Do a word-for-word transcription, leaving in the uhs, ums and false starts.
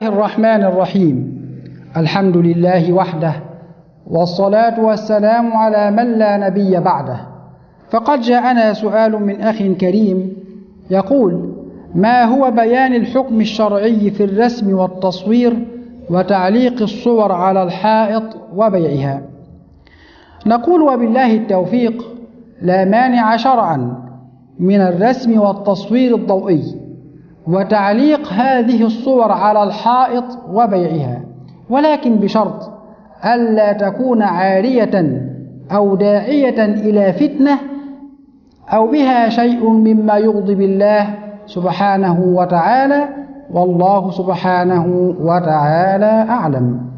الرحمن الرحيم. الحمد لله وحده، والصلاة والسلام على من لا نبي بعده. فقد جاءنا سؤال من أخ كريم يقول: ما هو بيان الحكم الشرعي في الرسم والتصوير وتعليق الصور على الحائط وبيعها؟ نقول وبالله التوفيق: لا مانع شرعا من الرسم والتصوير الضوئي وتعليق هذه الصور على الحائط وبيعها، ولكن بشرط ألا تكون عارية أو داعية إلى فتنة أو بها شيء مما يغضب الله سبحانه وتعالى، والله سبحانه وتعالى أعلم.